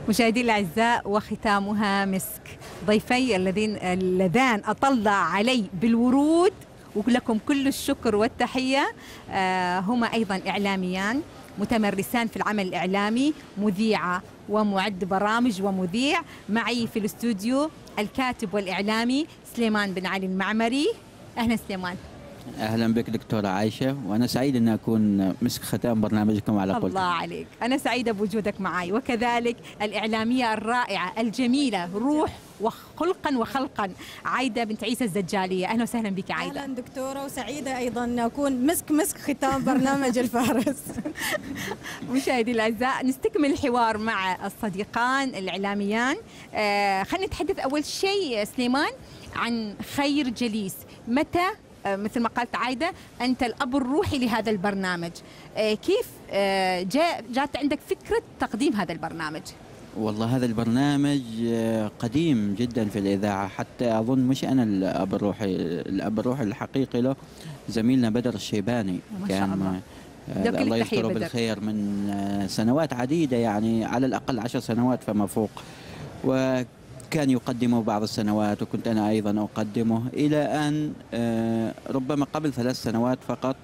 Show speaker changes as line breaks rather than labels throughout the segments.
مشاهدي الأعزاء، وختامها مسك. ضيفي اللذان أطلع علي بالورود، ولكم كل الشكر والتحية. هما أيضا إعلاميان متمرسان في العمل الإعلامي، مذيعة ومعد برامج ومذيع. معي في الاستوديو الكاتب والإعلامي سليمان بن علي المعمري. أهلا سليمان.
أهلا بك دكتورة عائشة، وأنا سعيد أن أكون مسك ختام برنامجكم على قولتك.
الله عليك، أنا سعيدة بوجودك معي، وكذلك الإعلامية الرائعة الجميلة روح وخلقا وخلقا عايدة بنت عيسى الزجالية. أهلا وسهلا بك عايدة.
أهلا دكتورة، وسعيدة أيضا أن أكون مسك ختام برنامج الفارس.
مشاهدي الأعزاء، نستكمل الحوار مع الصديقان الإعلاميان. خلينا نتحدث أول شيء سليمان عن خير جليس. متى مثل ما قالت عايدة أنت الأب الروحي لهذا البرنامج، كيف جاءت عندك فكرة تقديم هذا البرنامج؟
والله هذا البرنامج قديم جدا في الإذاعة، حتى أظن مش أنا الأب الروحي، الأب الروحي الحقيقي له زميلنا بدر الشيباني.
ما شاء الله.
الله يذكره بالخير من سنوات عديدة، يعني على الأقل 10 سنوات فما فوق، وكان يقدمه بعض السنوات وكنت أنا أيضا أقدمه، إلى أن ربما قبل 3 سنوات فقط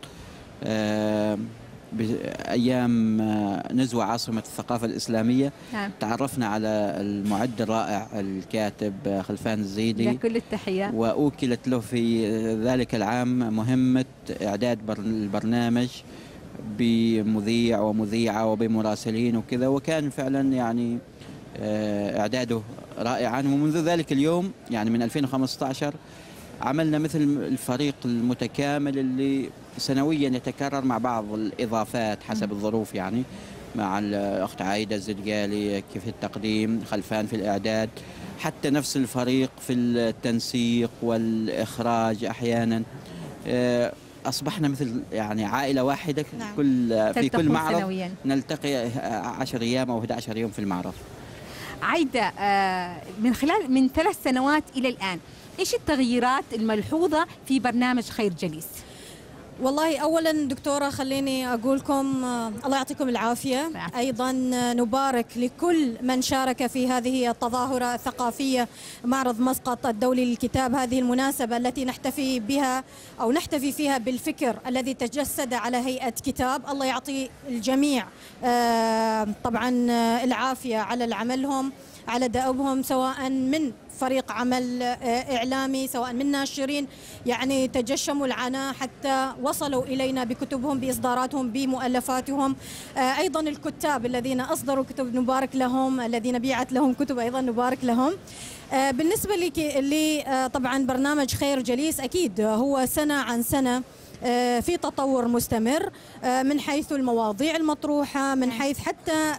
بأيام نزوة عاصمة الثقافة الإسلامية تعرفنا على المعد الرائع الكاتب خلفان الزيدي،
كل التحية،
وأوكلت له في ذلك العام مهمة إعداد البرنامج بمذيع ومذيعة وبمراسلين وكذا، وكان فعلا يعني إعداده رائعا. ومنذ ذلك اليوم يعني من 2015 عملنا مثل الفريق المتكامل اللي سنويا يتكرر مع بعض الإضافات حسب الظروف، يعني مع الأخت عايدة الزرقالي كيف التقديم، خلفان في الإعداد، حتى نفس الفريق في التنسيق والإخراج أحيانا. أصبحنا مثل يعني عائلة واحدة.
نعم.
في كل معرض
سنوياً.
نلتقي 10 أيام أو 11 يوم في المعرض.
عايدة، من 3 سنوات إلى الآن إيش التغييرات الملحوظة في برنامج خير جليس؟
والله أولا دكتورة خليني أقولكم الله يعطيكم العافية. أيضا نبارك لكل من شارك في هذه التظاهرة الثقافية، معرض مسقط الدولي للكتاب، هذه المناسبة التي نحتفي بها أو نحتفي فيها بالفكر الذي تجسد على هيئة كتاب. الله يعطي الجميع طبعا العافية على عملهم، على دأبهم، سواء من فريق عمل إعلامي، سواء من ناشرين يعني تجشموا العناء حتى وصلوا إلينا بكتبهم، بإصداراتهم، بمؤلفاتهم. أيضا الكتاب الذين أصدروا كتب نبارك لهم، الذين بيعت لهم كتب أيضا نبارك لهم. بالنسبة لي طبعا برنامج خير جليس أكيد هو سنة عن سنة في تطور مستمر من حيث المواضيع المطروحة، من حيث حتى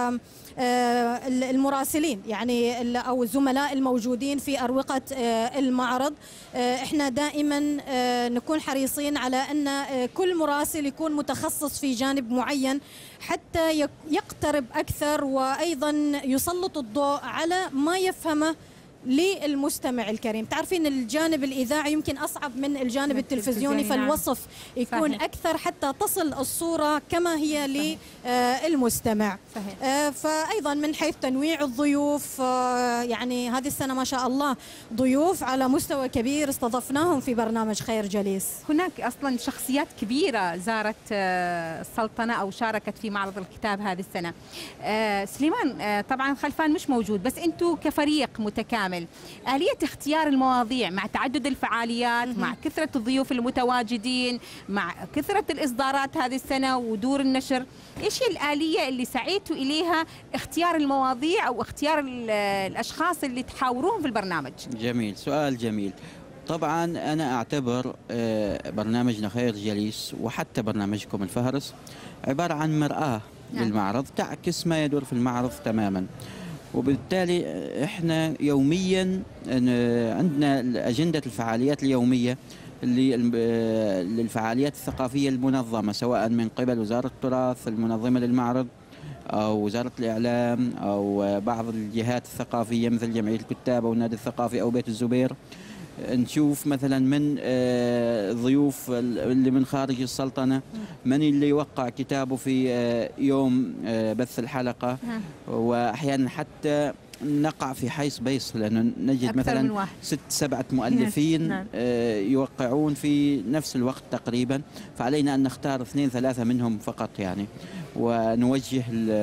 المراسلين يعني أو الزملاء الموجودين في أروقة المعرض. احنا دائما نكون حريصين على أن كل مراسل يكون متخصص في جانب معين حتى يقترب أكثر، وأيضا يسلط الضوء على ما يفهمه للمستمع الكريم. تعرفين الجانب الإذاعي يمكن أصعب من الجانب التلفزيوني، فالوصف يكون صحيح. أكثر حتى تصل الصورة كما هي للمستمع. فأيضا من حيث تنويع الضيوف، يعني هذه السنة ما شاء الله ضيوف على مستوى كبير استضفناهم في برنامج خير جليس.
هناك أصلا شخصيات كبيرة زارت السلطنة أو شاركت في معرض الكتاب هذه السنة. سليمان، طبعا خلفان مش موجود، بس أنتم كفريق متكامل، آلية اختيار المواضيع مع تعدد الفعاليات، مع كثرة الضيوف المتواجدين، مع كثرة الإصدارات هذه السنة ودور النشر، إيش هي الآلية اللي سعيتوا إليها اختيار المواضيع أو اختيار الأشخاص اللي تحاوروهم في البرنامج؟
جميل، سؤال جميل. طبعا أنا أعتبر برنامجنا خير جليس وحتى برنامجكم الفهرس عبارة عن مرآة للمعرض، تعكس ما يدور في المعرض تماما. وبالتالي احنا يوميا عندنا أجندة الفعاليات اليومية للفعاليات الثقافية المنظمة، سواء من قبل وزارة التراث المنظمة للمعرض أو وزارة الإعلام أو بعض الجهات الثقافية مثل جمعية الكتاب أو النادي الثقافي أو بيت الزبير. نشوف مثلا من ضيوف اللي من خارج السلطنة من اللي يوقع كتابه في يوم بث الحلقة، وأحيانا حتى نقع في حيص بيص، لأنه نجد مثلا 6-7 مؤلفين يوقعون في نفس الوقت تقريبا، فعلينا أن نختار 2-3 منهم فقط يعني، ونوجه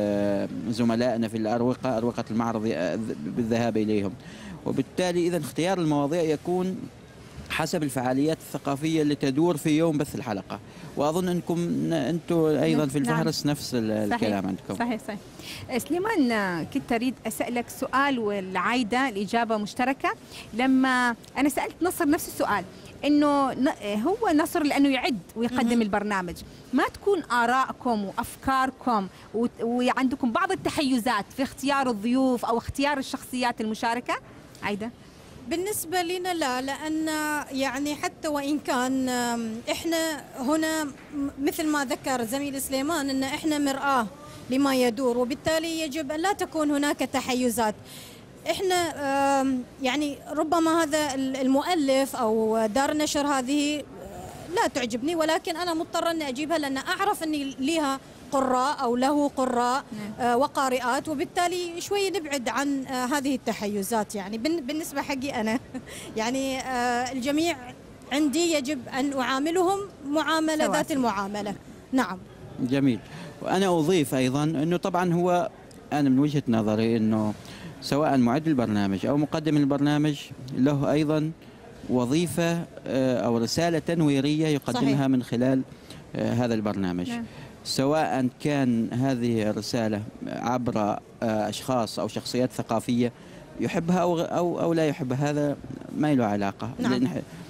زملائنا في أروقة المعرض بالذهاب إليهم. وبالتالي إذا اختيار المواضيع يكون حسب الفعاليات الثقافية اللي تدور في يوم بث الحلقة، وأظن أنكم أنتم أيضا في الفهرس نفس الكلام عندكم.
صحيح. سليمان، كنت أريد أسألك سؤال والعايدة الإجابة مشتركة. لما أنا سألت نصر نفس السؤال، إنه هو نصر لأنه يعد ويقدم البرنامج، ما تكون آرائكم وأفكاركم وعندكم بعض التحيزات في اختيار الضيوف أو اختيار الشخصيات المشاركة؟ عايدة.
بالنسبة لنا لا، لأن يعني حتى وإن كان إحنا هنا مثل ما ذكر زميل سليمان أن إحنا مرآة لما يدور، وبالتالي يجب أن لا تكون هناك تحيزات. إحنا يعني ربما هذا المؤلف أو دار نشر هذه لا تعجبني، ولكن أنا مضطرة أن أجيبها لأن أعرف أني لها قراء أو له قراء وقارئات، وبالتالي شوي نبعد عن هذه التحيزات. يعني بالنسبة حقي أنا يعني الجميع عندي يجب أن أعاملهم معاملة ذات المعاملة. نعم.
جميل. وأنا أضيف أيضا أنه طبعا هو أنا من وجهة نظري أنه سواء معد البرنامج أو مقدم البرنامج له أيضا وظيفة أو رسالة تنويرية يقدمها صحيح. من خلال هذا البرنامج. سواء كان هذه الرسالة عبر أشخاص أو شخصيات ثقافية يحبها أو لا يحبها، هذا ما له علاقة.
نعم.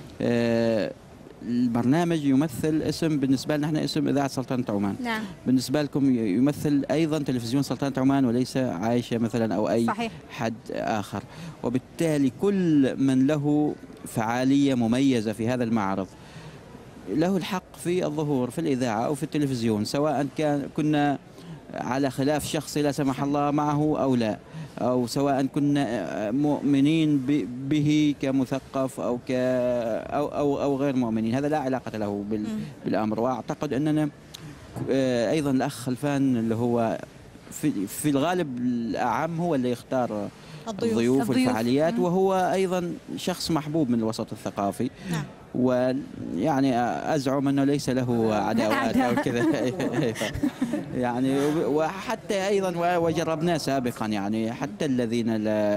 البرنامج يمثل اسم بالنسبة لنا، احنا اسم إذاعة سلطنة عمان.
نعم.
بالنسبة لكم يمثل أيضا تلفزيون سلطنة عمان وليس عايشة مثلا أو أي صحيح. حد آخر، وبالتالي كل من له فعالية مميزة في هذا المعرض له الحق في الظهور في الإذاعة أو في التلفزيون، سواء كنا على خلاف شخصي لا سمح الله معه أو لا، أو سواء كنا مؤمنين به كمثقف أو غير مؤمنين، هذا لا علاقة له بالأمر. وأعتقد أننا أيضا الأخ خلفان اللي هو في الغالب الأعم هو اللي يختار الضيوف والفعاليات، وهو أيضا شخص محبوب من الوسط الثقافي.
نعم.
ويعني أزعم أنه ليس له عداوات أو كذا يعني، وحتى أيضا وجربناه سابقا يعني، حتى الذين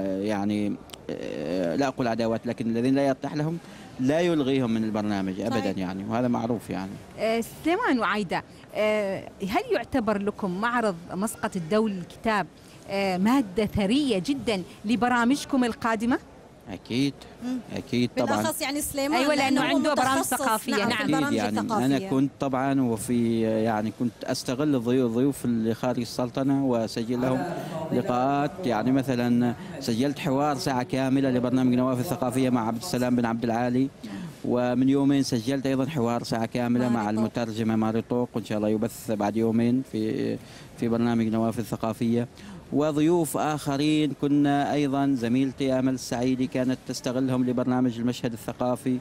لا أقول عداوات، لكن الذين لا يرتاح لهم لا يلغيهم من البرنامج أبدا يعني، وهذا معروف يعني.
سليمان وعايدة، هل يعتبر لكم معرض مسقط الدولي للكتاب مادة ثرية جدا لبرامجكم القادمة؟
أكيد طبعا،
بالأخص يعني سليمان
أيوة لأنه عنده برامج ثقافية.
نعم. يعني أنا كنت طبعا كنت أستغل الضيوف اللي خارج السلطنة وأسجل لهم لقاءات. يعني مثلا سجلت حوار ساعة كاملة لبرنامج نواف الثقافية مع عبد السلام بن عبد العالي، ومن يومين سجلت أيضا حوار ساعة كاملة مع المترجمة ماري طوق، وإن شاء الله يبث بعد يومين في برنامج نواف الثقافية. وضيوف آخرين كنا أيضا زميلتي آمل السعيدي كانت تستغلهم لبرنامج المشهد الثقافي،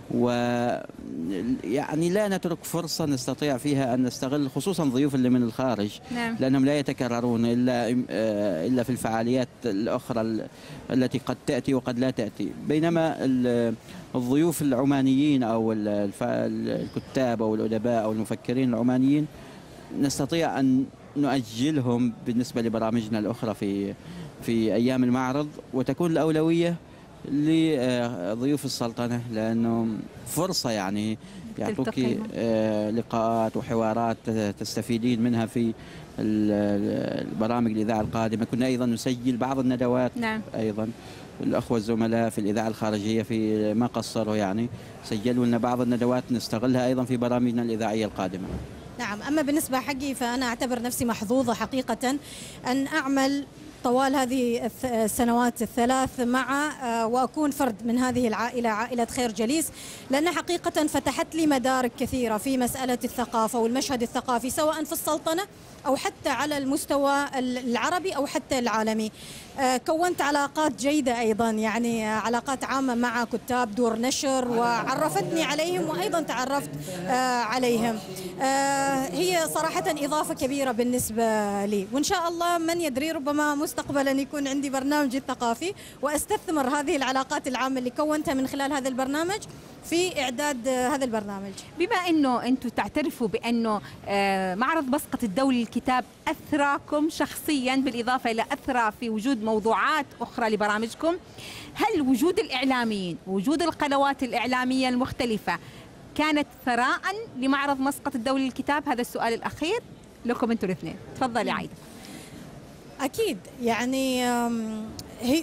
ويعني لا نترك فرصة نستطيع فيها أن نستغل خصوصا ضيوف اللي من الخارج.
نعم.
لأنهم لا يتكررون إلا في الفعاليات الأخرى التي قد تأتي وقد لا تأتي، بينما الضيوف العمانيين أو الكتاب أو الأدباء أو المفكرين العمانيين نستطيع أن نؤجلهم بالنسبة لبرامجنا الأخرى في أيام المعرض، وتكون الأولوية لضيوف السلطنة، لأنه فرصة يعني يعطوك لقاءات وحوارات تستفيدين منها في البرامج الإذاعة القادمة. كنا أيضا نسجل بعض الندوات.
نعم.
أيضا الأخوة الزملاء في الإذاعة الخارجية في ما قصروا يعني سجلوا لنا بعض الندوات نستغلها أيضا في برامجنا الإذاعية القادمة.
نعم. أما بالنسبة حقي فأنا أعتبر نفسي محظوظة حقيقة أن أعمل طوال هذه السنوات الثلاث مع وأكون فرد من هذه العائلة، عائلة خير جليس، لأن حقيقة فتحت لي مدارك كثيرة في مسألة الثقافة والمشهد الثقافي سواء في السلطنة أو حتى على المستوى العربي أو حتى العالمي. كونت علاقات جيدة أيضا، يعني علاقات عامة مع كتاب دور نشر، وعرفتني عليهم وأيضا تعرفت عليهم. هي صراحة إضافة كبيرة بالنسبة لي، وإن شاء الله من يدري ربما مستقبلا يكون عندي برنامجي الثقافي وأستثمر هذه العلاقات العامة اللي كونتها من خلال هذا البرنامج في إعداد هذا البرنامج.
بما أنه أنتم تعترفوا بأنه معرض مسقط الدولي للكتاب أثراكم شخصيا، بالإضافة إلى أثرى في وجود موضوعات أخرى لبرامجكم، هل وجود الإعلاميين، وجود القنوات الإعلامية المختلفة كانت ثراء لمعرض مسقط الدولي للكتاب؟ هذا السؤال الأخير لكم أنتم الاثنين. تفضلي عايدة.
أكيد، يعني هي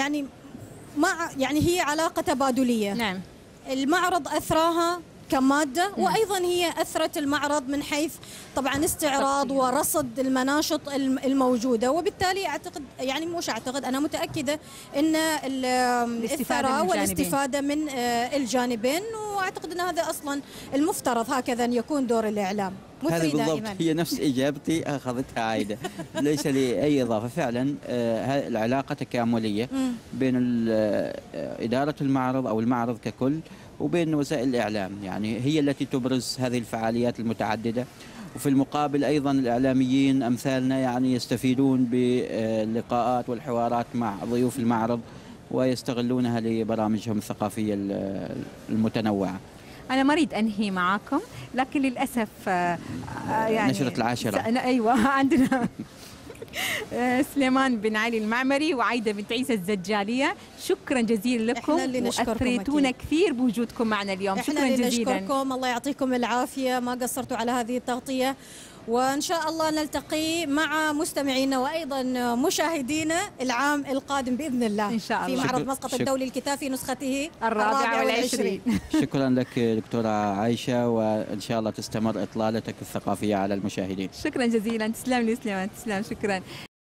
هي علاقة تبادلية.
نعم.
المعرض أثراها كمادة، وأيضا هي أثرت المعرض من حيث طبعا استعراض ورصد المناشط الموجودة، وبالتالي أعتقد، يعني مش أعتقد، أنا متأكدة أن الثراء والاستفادة من الجانبين، وأعتقد أن هذا أصلا المفترض هكذا يكون دور الإعلام.
هذا بالضبط هي نفس إجابتي أخذتها عايدة، ليس لي أي إضافة. فعلا العلاقة تكاملية بين إدارة المعرض أو المعرض ككل وبين وسائل الإعلام، يعني هي التي تبرز هذه الفعاليات المتعددة، وفي المقابل أيضا الإعلاميين أمثالنا يعني يستفيدون باللقاءات والحوارات مع ضيوف المعرض ويستغلونها لبرامجهم الثقافية المتنوعة.
أنا ما أريد أنهي معاكم، لكن للأسف يعني
نشرة العاشرة.
أيوة عندنا سليمان بن علي المعمري وعايدة بنت عيسى الزجالية. شكرا جزيلا لكم، وأثريتونا كثير بوجودكم معنا اليوم. شكرا جزيلا.
نشكركم، الله يعطيكم العافية، ما قصرتوا على هذه التغطية، وإن شاء الله نلتقي مع مستمعينا وأيضا مشاهدينا العام القادم بإذن الله
إن شاء الله
في معرض مسقط الدولي للكتاب في نسخته
24.
شكرا لك دكتورة عايشة، وإن شاء الله تستمر إطلالتك الثقافية على المشاهدين.
شكرا جزيلا. تسلم لي سليمان، تسلم، شكرا.